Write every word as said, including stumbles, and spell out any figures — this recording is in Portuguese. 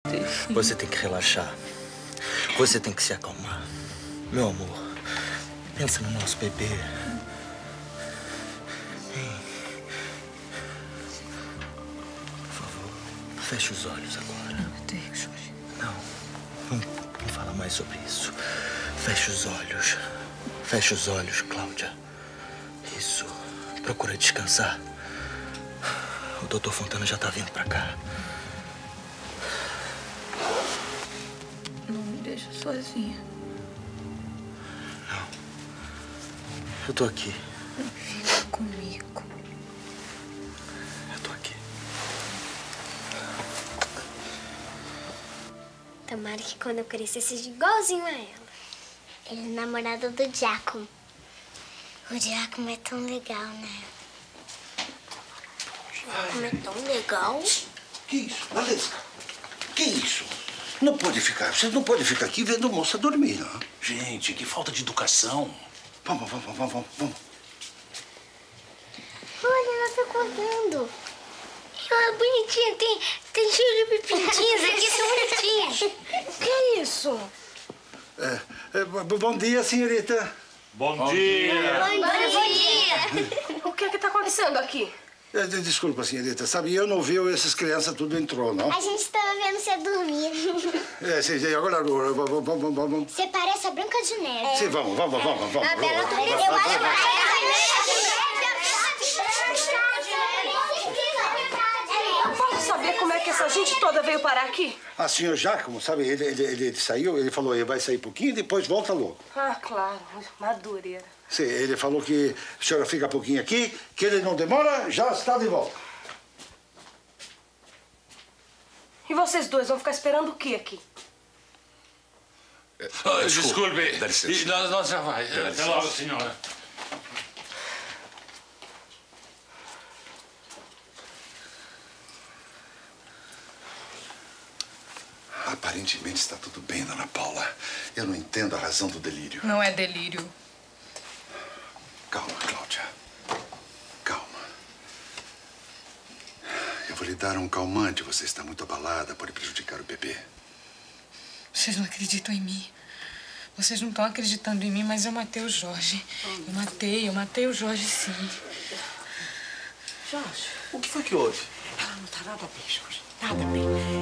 Você tem que relaxar. Você tem que se acalmar. Meu amor, pensa no nosso bebê. Hein? Por favor, feche os olhos agora. Meu Deus, Jorge. Não, não, não fala mais sobre isso. Feche os olhos. Feche os olhos, Cláudia. Isso. Procura descansar. O doutor Fontana já tá vindo pra cá. Não me deixa sozinha. Não. Eu tô aqui. Fica comigo. Eu tô aqui. Tomara que quando eu crescer seja igualzinho a ela. Ele é namorado do Giacomo. O Giacomo é tão legal, né? O Giacomo é tão legal. Que isso? Valesca, que isso? Não pode ficar, você não pode ficar aqui vendo a moça dormir, não. Gente, que falta de educação. Vamos, vamos, vamos, vamos, vamos. Olha, ela tá correndo. Ela é bonitinha, tem, tem cheio de pintinhos aqui, são bonitinhos. O que é isso? É, é, bom dia, senhorita. Bom, Bom dia. dia. Bom dia. O que é que tá acontecendo aqui? É, desculpa, senhorita, sabe, eu não vi essas crianças tudo entrou, não? A gente tava vendo você dormir. É, sim, sim, agora vamos, vamos, vamos, vamos. Você parece a Branca de Neve. Sim, vamos, vamos, vamos, vamos. A Bela vamos, também. vamos, Eu vamos, acho vamos. Eu posso saber como é que essa gente toda veio parar aqui? Ah, senhor Giacomo, sabe, ele, ele, ele, ele saiu, ele falou, ele vai sair um pouquinho e depois volta logo. Ah, claro. Madureira. Sim, ele falou que a senhora fica um pouquinho aqui, que ele não demora, já está de volta. E vocês dois vão ficar esperando o quê aqui? Oh, desculpe. Dá licença. E nós, nós já vai. Dá Até licença. logo, senhora. Aparentemente está tudo bem, dona Paula. Eu não entendo a razão do delírio. Não é delírio. Calma, Cláudia. Calma. Eu vou lhe dar um calmante. Você está muito abalada, pode prejudicar o bebê. Vocês não acreditam em mim. Vocês não estão acreditando em mim, mas eu matei o Jorge. Eu matei, eu matei o Jorge, sim. Jorge, o que foi que houve? Ela não tá nada bem, Jorge. Nada bem.